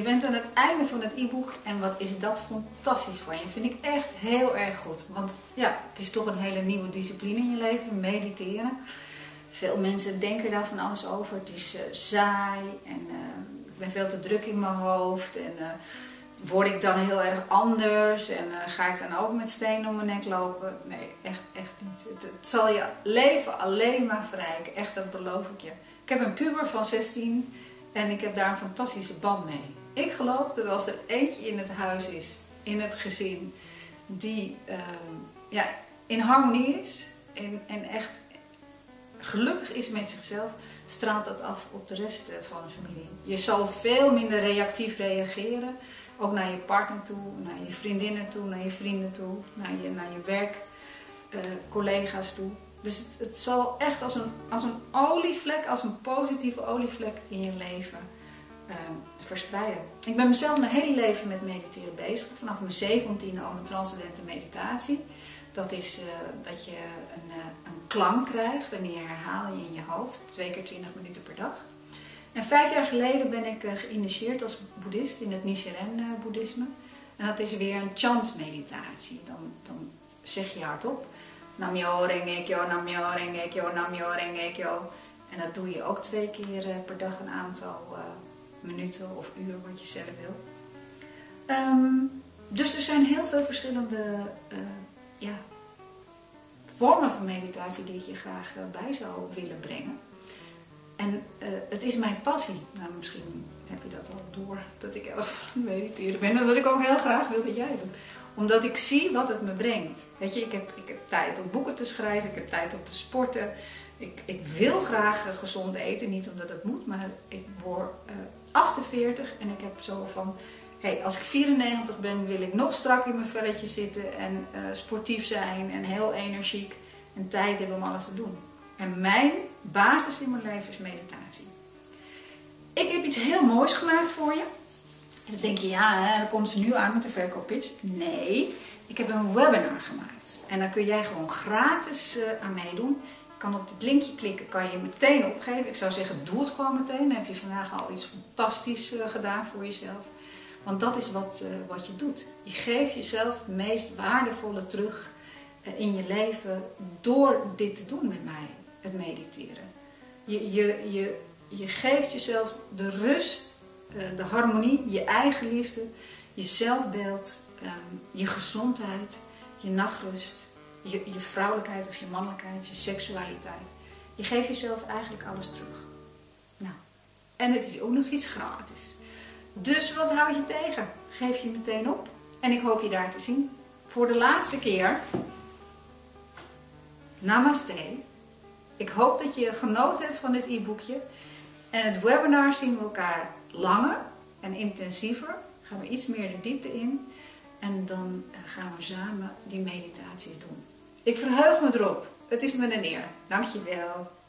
bent aan het einde van het e-book en wat is dat fantastisch van je. Vind ik echt heel erg goed. Want ja, het is toch een hele nieuwe discipline in je leven, mediteren. Veel mensen denken daar van alles over. Het is saai en ik ben veel te druk in mijn hoofd. En word ik dan heel erg anders en ga ik dan ook met stenen om mijn nek lopen? Nee, echt niet. Het zal je leven alleen maar verrijken. Echt, dat beloof ik je. Ik heb een puber van 16 en ik heb daar een fantastische band mee. Ik geloof dat als er eentje in het huis is, in het gezin, die in harmonie is en echt gelukkig is met zichzelf, straalt dat af op de rest van de familie. Je zal veel minder reactief reageren, ook naar je partner toe, naar je vriendinnen toe, naar je vrienden toe, naar je werkcollega's toe. Dus het zal echt als een olievlek, als een positieve olievlek in je leven verspreiden. Ik ben mezelf mijn hele leven met mediteren bezig. Vanaf mijn 17e al met transcendente meditatie. Dat is dat je een klank krijgt en die herhaal je in je hoofd 2 keer 20 minuten per dag. En 5 jaar geleden ben ik geïnitieerd als boeddhist in het Nichiren boeddhisme. En dat is weer een chant meditatie. Dan zeg je hardop Namyo Renge Kyo, Namyo Renge Kyo, Namyo Renge Kyo. En dat doe je ook 2 keer per dag een aantal minuten of uur wat je zelf wil. Dus er zijn heel veel verschillende vormen van meditatie die ik je graag bij zou willen brengen. En het is mijn passie. Nou, misschien heb je dat al door, dat ik erg van het mediteren ben. En dat ik ook heel graag wil dat jij het doet. Omdat ik zie wat het me brengt. Weet je, ik heb tijd om boeken te schrijven, ik heb tijd om te sporten. Ik wil graag gezond eten, niet omdat het moet, maar ik word 48 en ik heb zo van, als ik 94 ben, wil ik nog strak in mijn velletje zitten en sportief zijn en heel energiek en tijd hebben om alles te doen. En mijn basis in mijn leven is meditatie. Ik heb iets heel moois gemaakt voor je. En dan denk je, dan komt ze nu aan met de verkooppitch. Nee, ik heb een webinar gemaakt. En daar kun jij gewoon gratis aan meedoen. Je kan op dit linkje klikken, kan je meteen opgeven. Ik zou zeggen, doe het gewoon meteen. Dan heb je vandaag al iets fantastisch gedaan voor jezelf. Want dat is wat je doet. Je geeft jezelf het meest waardevolle terug in je leven door dit te doen met mij, het mediteren. Je geeft jezelf de rust, de harmonie, je eigen liefde, je zelfbeeld, je gezondheid, je nachtrust, je vrouwelijkheid of je mannelijkheid, je seksualiteit. Je geeft jezelf eigenlijk alles terug. Nou, en het is ook nog iets gratis. Dus wat houd je tegen? Geef je meteen op. En ik hoop je daar te zien. Voor de laatste keer. Namaste. Ik hoop dat je genoten hebt van dit e-boekje. En het webinar zien we elkaar langer en intensiever. Gaan we iets meer de diepte in. En dan gaan we samen die meditaties doen. Ik verheug me erop. Het is me een eer. Dankjewel.